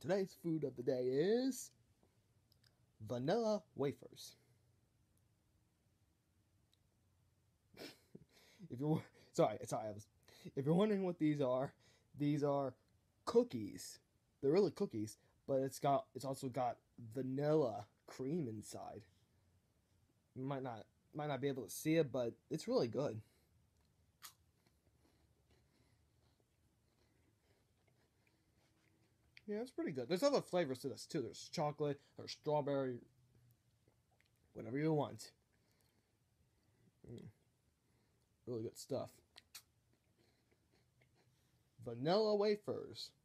Today's food of the day is vanilla wafers. If you're if you're wondering what these are cookies. They're really cookies, but it's also got vanilla cream inside. You might not be able to see it, but it's really good. Yeah, it's pretty good. There's other flavors to this too. There's chocolate, there's strawberry, whatever you want. Really good stuff. Vanilla wafers.